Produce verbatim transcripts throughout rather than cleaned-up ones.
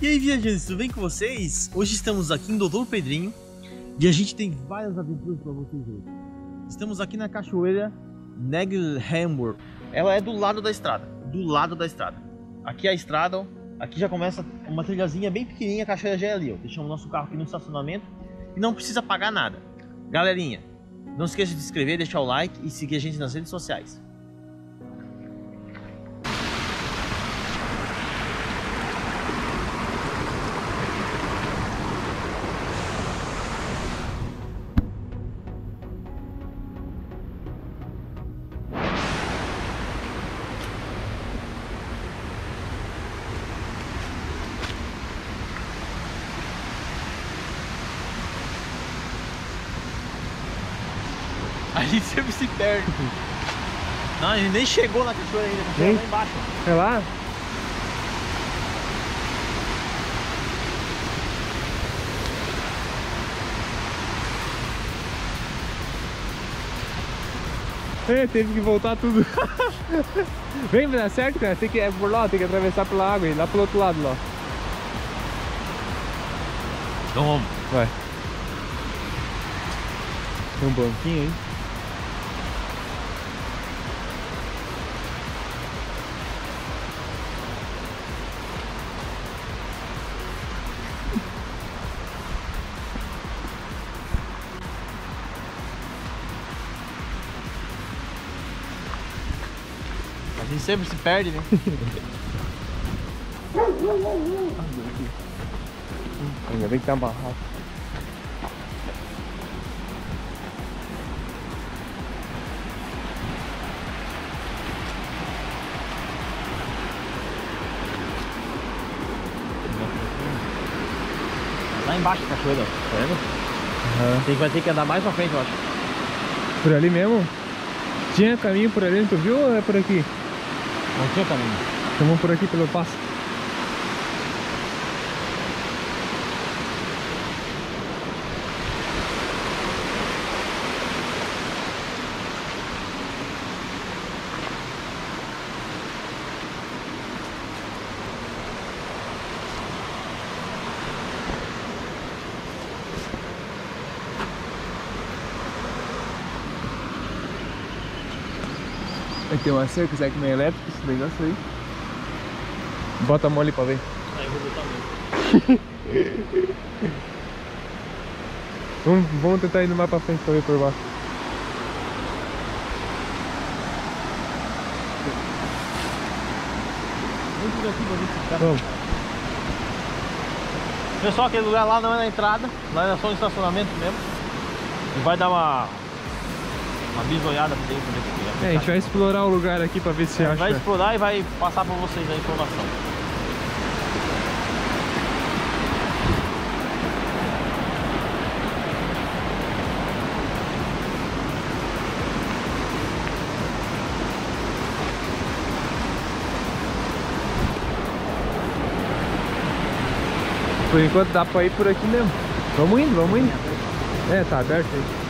E aí, viajantes, tudo bem com vocês? Hoje estamos aqui em doutor Pedrinho e a gente tem várias aventuras para vocês hoje. Estamos aqui na cachoeira Neglhammer. Ela é do lado da estrada, do lado da estrada. Aqui é a estrada, ó. Aqui já começa uma trilhazinha bem pequenininha, a cachoeira já é ali, ó. Deixamos nosso carro aqui no estacionamento e não precisa pagar nada. Galerinha, não esqueça de se inscrever, deixar o like e seguir a gente nas redes sociais. A gente sempre se perde. Não, a gente nem chegou na cachoeira ainda, a cachoeira lá embaixo. É lá? É, teve que voltar tudo. Vem, vai dar certo, cara. Tem que, é por lá, tem que atravessar pela água e lá pro outro lado lá. Então vamos. Vai. Tem um banquinho aí. A gente sempre se perde, né? Ainda bem que tá amarrado. Lá embaixo da cachoeira, tá vendo? Uhum. Tem que, vai ter que andar mais pra frente, eu acho. Por ali mesmo? Tinha caminho por ali, tu viu ou é por aqui? Não tinha caminho. Então vamos por aqui pelo passo. Aí tem uma cerca, será que não é elétrico esse negócio aí? Bota a mão ali pra ver. Aí eu vou botar mesmo. vamos, vamos tentar ir mais pra frente pra ver por baixo. Vamos por aqui pra gente ficar. Vamos. Pessoal, aquele lugar lá não é na entrada, lá é só um estacionamento mesmo. E vai dar uma, uma bisoiada pra dentro desse. É, a gente vai explorar o lugar aqui pra ver se é, acha. vai explorar e vai passar pra vocês a informação. Por enquanto dá pra ir por aqui mesmo. Vamos indo, vamos indo. É, tá aberto aí.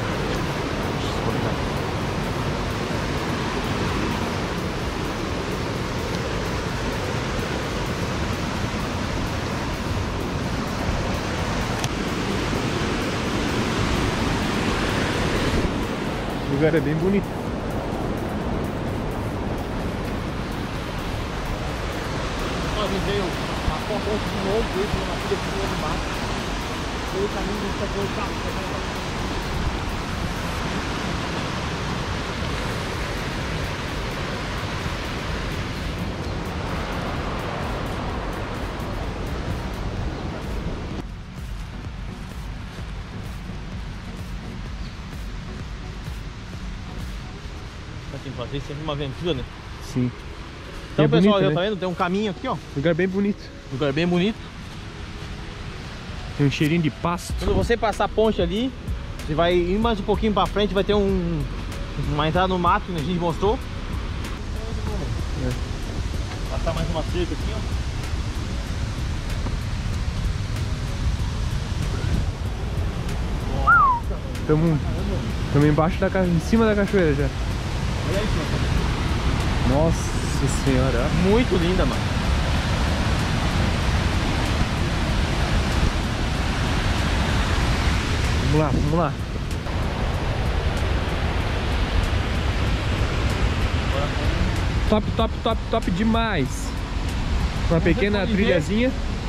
O lugar é bem bonito. Nós veio a ponte de novo, veio na filha de novo do mato. Veio o caminho de fazer o carro. Tem que fazer sempre uma aventura, né? Sim. Então, é pessoal, bonito, já né? tá vendo? Tem um caminho aqui, ó. Lugar bem bonito. Lugar bem bonito. Tem um cheirinho de pasto. Quando você passar a ponte ali, você vai ir mais um pouquinho pra frente, vai ter um, uma entrada no mato que a gente mostrou. É. Passar mais uma cerca aqui, ó. Estamos Estamos embaixo da ca... em cima da cachoeira já. Olha aí, Nossa senhora. muito linda, mano. Vamos lá, vamos lá. Top, top, top, top demais. Uma pequena trilhazinha.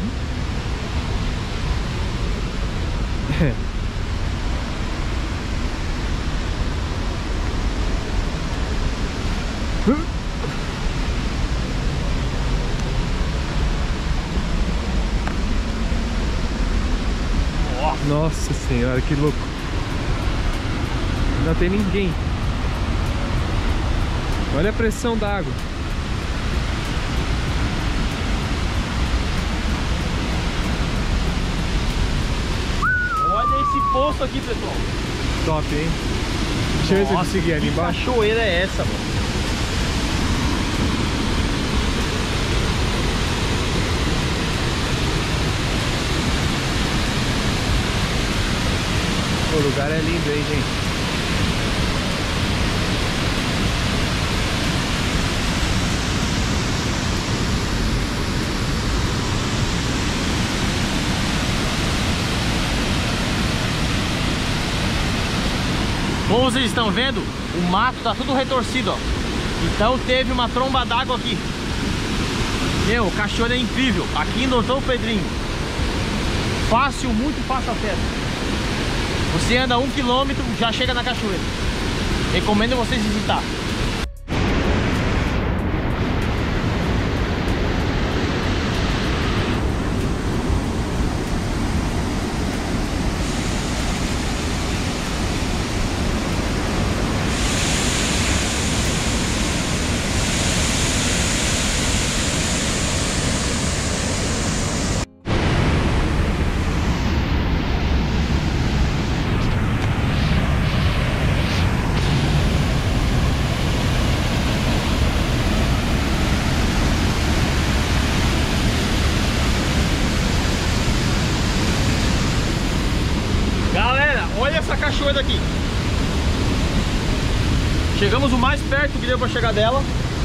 Nossa senhora, que louco. Não tem ninguém. Olha a pressão da água. Olha esse poço aqui, pessoal. Top, hein? Deixa eu ver se eu conseguir ali embaixo. Que cachoeira é essa, mano? O lugar é lindo, hein, gente? Como vocês estão vendo, o mato tá tudo retorcido, ó. Então teve uma tromba d'água aqui. Meu, cachoeira é incrível. Aqui em Doutor Pedrinho. Fácil, muito fácil acesso. Você anda um quilômetro, já chega na cachoeira. Recomendo vocês visitar. Olha essa cachoeira aqui. Chegamos o mais perto que deu para chegar dela.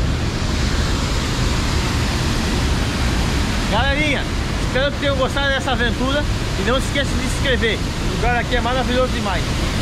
Galerinha, espero que tenham gostado dessa aventura. E não se esqueça de se inscrever. O lugar aqui é maravilhoso demais.